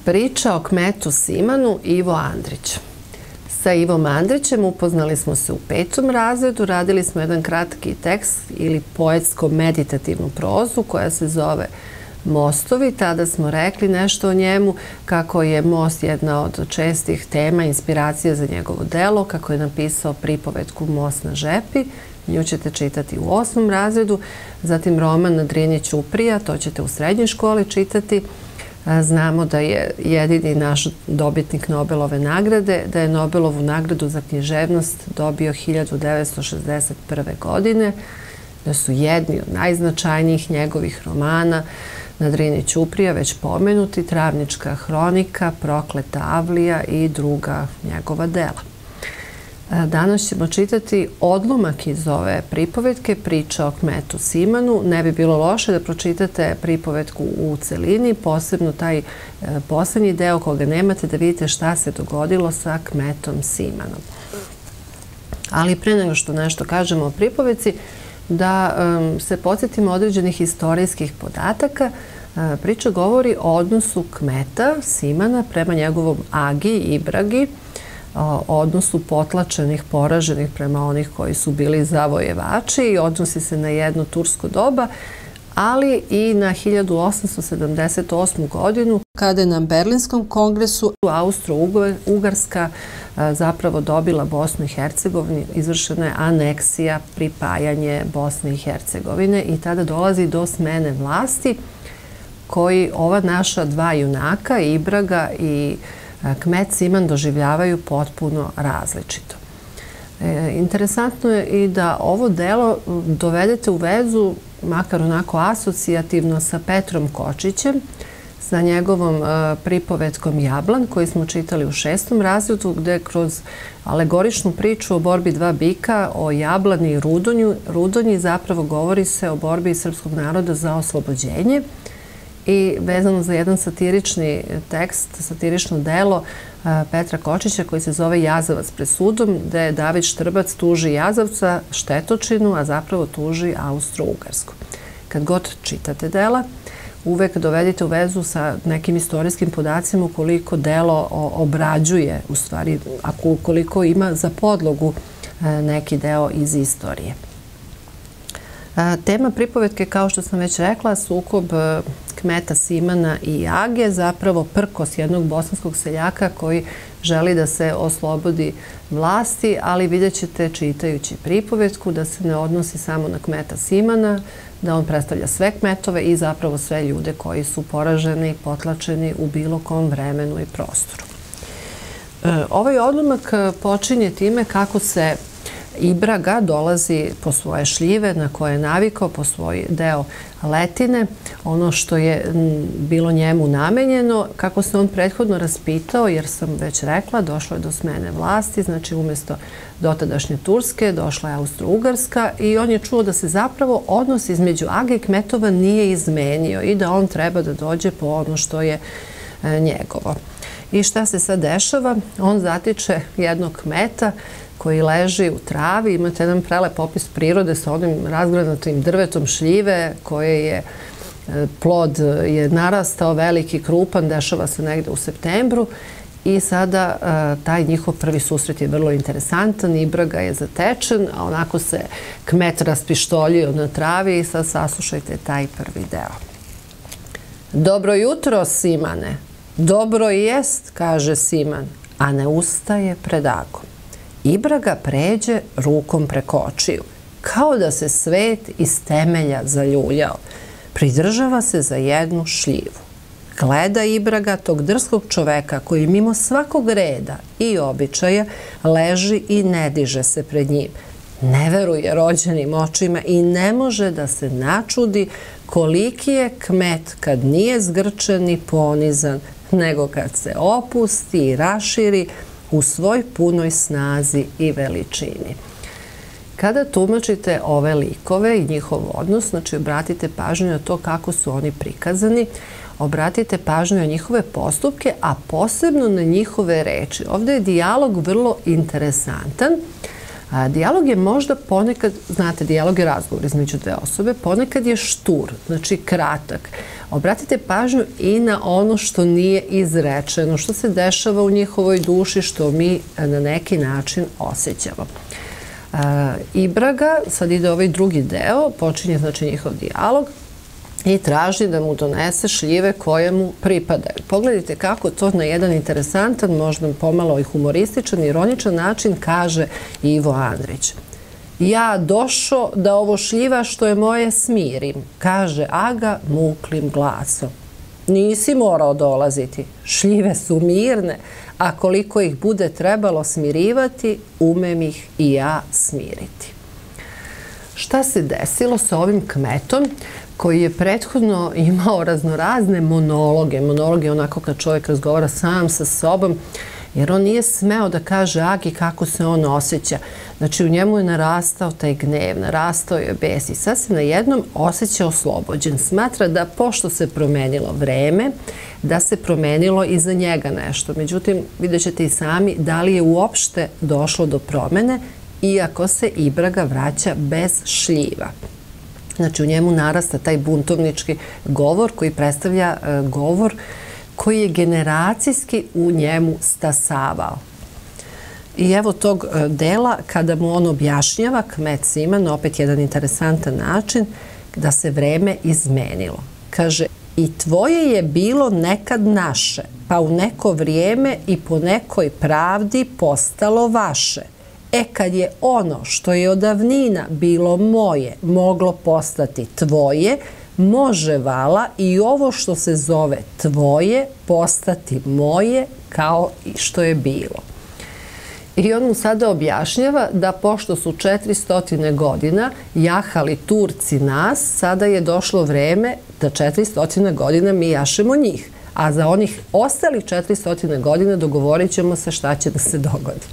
Priča o kmetu Simanu Ivo Andrić. Sa Ivom Andrićem upoznali smo se u 5. razredu, radili smo jedan kratki tekst ili poetsko-meditativnu prozu koja se zove Mostovi. Tada smo rekli nešto o njemu, kako je most jedna od čestih tema, inspiracija za njegovo delo, kako je napisao pripovetku Most na žepi. Nju ćete čitati u 8. razredu. Zatim roman Na Drini ćuprija, to ćete u srednjoj školi čitati. Znamo da je jedini naš dobitnik Nobelove nagrade, da je Nobelovu nagradu za književnost dobio 1961. godine, da su jedni od najznačajnijih njegovih romana Na Drini ćuprija već pomenuti, Travnička hronika, Prokleta avlija i druga njegova dela. Danas ćemo čitati odlomak iz ove pripovetke, Priča o kmetu Simanu. Ne bi bilo loše da pročitate pripovetku u celini, posebno taj poslednji deo koga nemate, da vidite šta se dogodilo sa kmetom Simanom. Ali pre nego što nešto kažemo o pripovetci, da se podsjetimo određenih istorijskih podataka. Priča govori o odnosu kmeta Simana prema njegovom agi, Ibragi, o odnosu potlačenih, poraženih prema onih koji su bili zavojevači i odnosi se na jedno tursko doba, ali i na 1878. godinu, kada je na Berlinskom kongresu Austro-Ugarska zapravo dobila Bosnu i Hercegovinu, izvršena je aneksija, pripajanje Bosne i Hercegovine i tada dolazi do smene vlasti koji ova naša dva junaka, Ibraga i kmet Siman, doživljavaju potpuno različito. Interesantno je i da ovo delo dovedete u vezu, makar onako asocijativno, sa Petrom Kočićem, sa njegovom pripovetkom Jablan, koji smo čitali u 6. razredu, gde kroz alegoričnu priču o borbi dva bika, o Jablani i Rudonji, zapravo govori se o borbi srpskog naroda za oslobođenje. I vezano za jedan satirični tekst, satirično delo Petra Kočića koji se zove Jazavac pred sudom, gde David Štrbac tuži Jazavca, štetočinu, a zapravo tuži Austro-Ugarsku. Kad god čitate dela, uvek dovedite u vezu sa nekim istorijskim podacima ukoliko delo obrađuje, u stvari, ukoliko ima za podlogu neki deo iz istorije. Tema pripovetke, kao što sam već rekla, sukob kmeta Simana i Age, zapravo prkos jednog bosanskog seljaka koji želi da se oslobodi vlasti, ali vidjet ćete čitajući pripovetku da se ne odnosi samo na kmeta Simana, da on predstavlja sve kmetove i zapravo sve ljude koji su poraženi, potlačeni u bilo kom vremenu i prostoru. Ovaj odlomak počinje time kako se Ibraga dolazi po svoje šljive na koje je navikao, po svoj deo letine, ono što je bilo njemu namenjeno, kako se on prethodno raspitao, jer sam već rekla, došlo je do smene vlasti, znači umjesto dotadašnje Turske došla je Austro-Ugarska i on je čuo da se zapravo odnos između Age i kmetova nije izmenio i da on treba da dođe po ono što je njegovo. I šta se sad dešava? On zatiče jednog kmeta koji leži u travi. Imate jedan prelep opis prirode sa onim razgranatim drvetom šljive koje je plod je narastao, veliki, krupan, dešava se negde u septembru i sada taj njihov prvi susret je vrlo interesantan. Ibraga je zatečen, a onako se kmet raspištoljio na travi i sad saslušajte taj prvi deo. Dobro jutro, Simane. Dobro jest, kaže Siman, a ne ustaje pred Agom. Ibraga pređe rukom preko očiju, kao da se svet iz temelja zaljuljao. Pridržava se za jednu šljivu. Gleda Ibraga tog drskog čoveka koji mimo svakog reda i običaja leži i ne diže se pred njim. Ne veruje rođenim očima i ne može da se načudi koliki je kmet kad nije zgrčen i ponizan, nego kad se opusti i raširi u svoj punoj snazi i veličini. Kada tumačite ove likove i njihov odnos, znači obratite pažnju na to kako su oni prikazani, obratite pažnju na njihove postupke, a posebno na njihove reči. Ovde je dijalog vrlo interesantan. Dijalog je možda ponekad, znate, dijalog je razgovor između dve osobe, ponekad je štur, znači kratak. Obratite pažnju i na ono što nije izrečeno, što se dešava u njihovoj duši, što mi na neki način osjećamo. Ibraga, sad ide ovaj drugi deo, počinje znači njihov dijalog i traži da mu donese šljive koje mu pripadaju. Pogledajte kako to na jedan interesantan, možda pomalo i humorističan, ironičan način kaže Ivo Andrić. Ja došao da ovo šljiva što je moje smirim, kaže Aga muklim glasom. Nisi morao dolaziti, šljive su mirne, a koliko ih bude trebalo smirivati, umem ih i ja smiriti. Šta se desilo sa ovim kmetom koji je prethodno imao raznorazne monologe? Monolog je onako kad čovjek razgovara sam sa sobom, jer on nije smeo da kaže Agi kako se on osjeća. Znači, u njemu je narastao taj gnev, narastao je bes i sad se na jednom osjeća oslobođen. Smatra da pošto se promenilo vreme, da se promenilo i za njega nešto. Međutim, vidjet ćete i sami da li je uopšte došlo do promene, iako se Ibraga vraća bez šljiva. Znači, u njemu narasta taj buntovnički govor koji predstavlja govor koji je generacijski u njemu stasavao. I evo tog dela kada mu on objašnjava, kmet Siman, opet jedan interesantan način, da se vreme izmenilo. Kaže, i tvoje je bilo nekad naše, pa u neko vrijeme i po nekoj pravdi postalo vaše. Kad je ono što je od davnina bilo moje moglo postati tvoje, može vala i ovo što se zove tvoje postati moje kao i što je bilo. I on mu sada objašnjava da pošto su 400 godina jahali Turci nas, sada je došlo vreme da 400 godina mi jašemo njih. A za onih ostalih 400 godina dogovorit ćemo se šta će da se dogodi.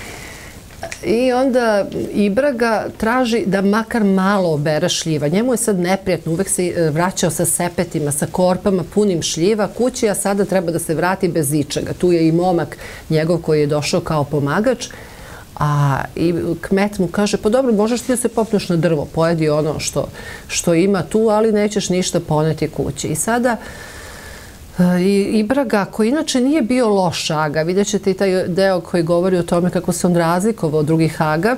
I onda Ibraga traži da makar malo obere šljiva. Njemu je sad neprijatno, uvek se vraćao sa sepetima, sa korpama punim šljiva kući, a sada treba da se vrati bez ičega. Tu je i momak njegov koji je došao kao pomagač, a kmet mu kaže, pa dobro, možeš ti da se popneš na drvo, pojedi ono što ima tu, ali nećeš ništa poneti kući. I sada Ibraga, koji inače nije bio loš aga, vidjet ćete i taj deo koji govori o tome kako se on razlikovao od drugih aga,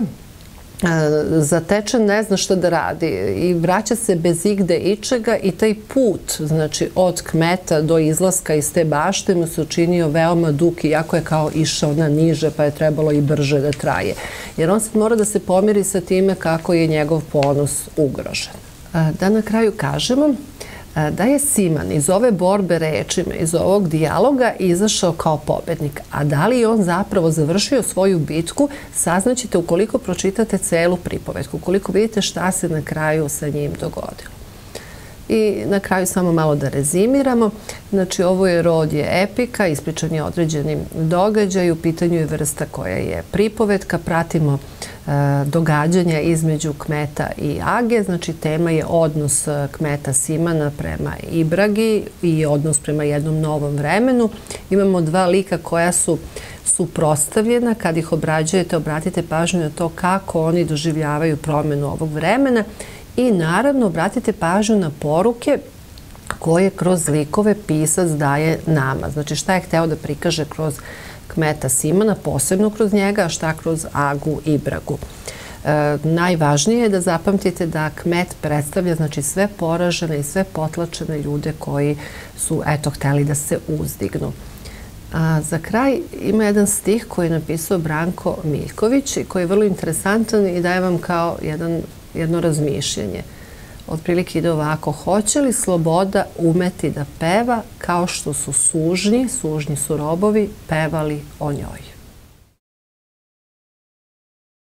zatečen ne zna što da radi i vraća se bez igde ičega i taj put, znači od kmeta do izlaska iz te bašte mu se učinio veoma dug, iako je kao išao na niže pa je trebalo i brže da traje. Jer on sad mora da se pomiri sa time kako je njegov ponos ugrožen. Da na kraju kažemo da je Siman iz ove borbe rečima, iz ovog dijaloga izašao kao pobednik. A da li je on zapravo završio svoju bitku, saznaćete ukoliko pročitate celu pripovetku, ukoliko vidite šta se na kraju sa njim dogodilo. I na kraju samo malo da rezimiramo. Znači, ovo je rod je epika, ispričan je određenim događaju, u pitanju je vrsta koja je pripovetka, pratimo događanja između kmeta i age, znači tema je odnos kmeta Simana prema Ibragi i odnos prema jednom novom vremenu. Imamo dva lika koja su suprotstavljena, kad ih obrađujete, obratite pažnju na to kako oni doživljavaju promenu ovog vremena i naravno obratite pažnju na poruke koje kroz likove pisac daje nama. Znači šta je hteo da prikaže kroz kmeta Simana, posebno kroz njega, a šta kroz Agu i Ibragu. Najvažnije je da zapamtite da kmet predstavlja znači sve poražene i sve potlačene ljude koji su eto hteli da se uzdignu. A za kraj ima jedan stih koji je napisao Branko Miljković i koji je vrlo interesantan i daje vam kao jedno razmišljanje. Otprilike ide ovako: hoće li sloboda umeti da peva kao što su sužnji su robovi, pevali o njoj?